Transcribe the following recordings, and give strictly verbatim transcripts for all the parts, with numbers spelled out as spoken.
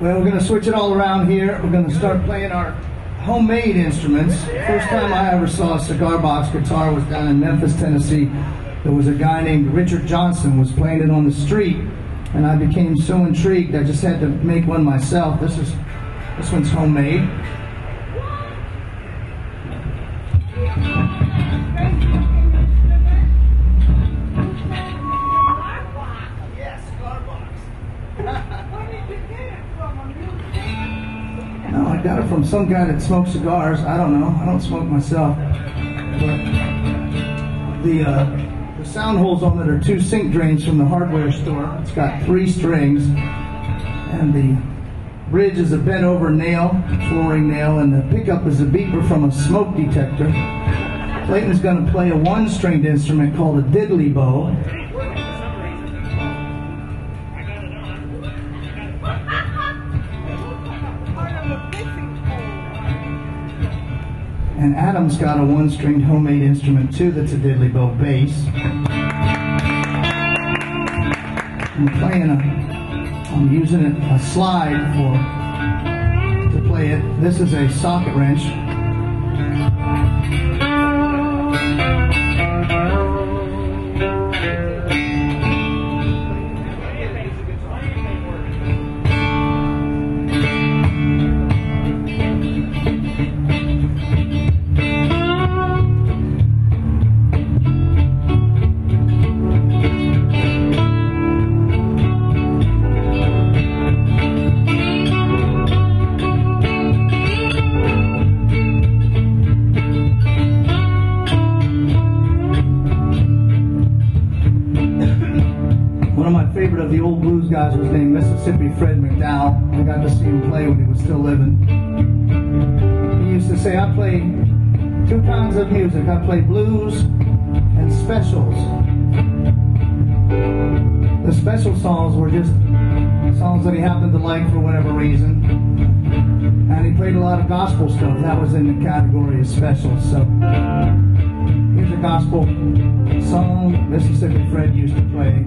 Well, we're going to switch it all around here. We're going to start playing our homemade instruments. First time I ever saw a cigar box guitar was down in Memphis, Tennessee. There was a guy named Richard Johnson was playing it on the street, and I became so intrigued I just had to make one myself. This is this one's homemade. No, I got it from some guy that smokes cigars. I don't know. I don't smoke myself. But the, uh, the sound holes on it are two sink drains from the hardware store. It's got three strings. And the bridge is a bent over nail, flooring nail, and the pickup is a beeper from a smoke detector. Clayton's going to play a one-stringed instrument called a diddly bow. And Adam's got a one-stringed homemade instrument too that's a diddly bow bass. I'm playing a, I'm using it, a slide for, to play it. This is a socket wrench. Of the old blues guys was named Mississippi Fred McDowell. I got to see him play when he was still living. He used to say, I play two kinds of music. I play blues and specials. The special songs were just songs that he happened to like for whatever reason. And he played a lot of gospel stuff. That was in the category of specials. So here's a gospel song Mississippi Fred used to play.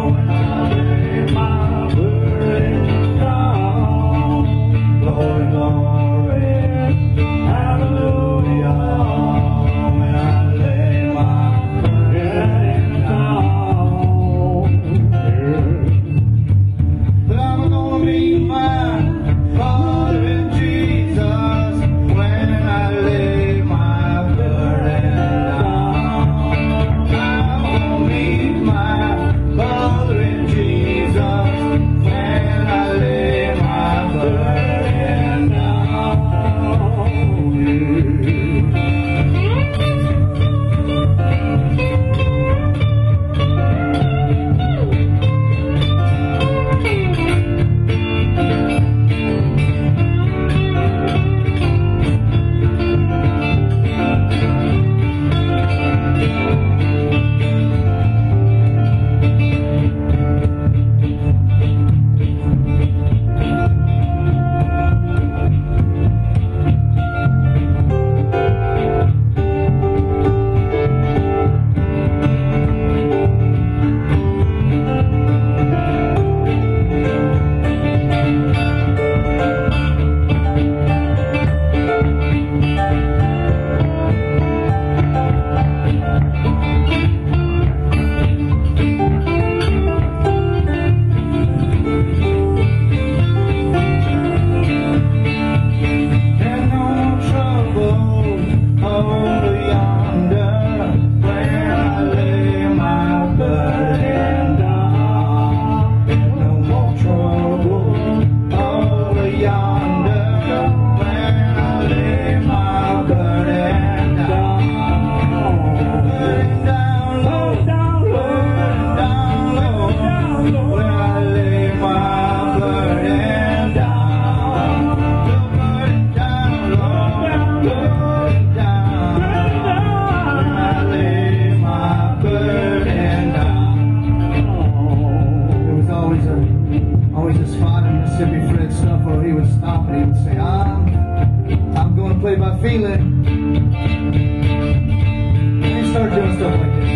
Going on. he would stop and he would say, I'm, I'm going to play by feeling. And he started doing stuff like this.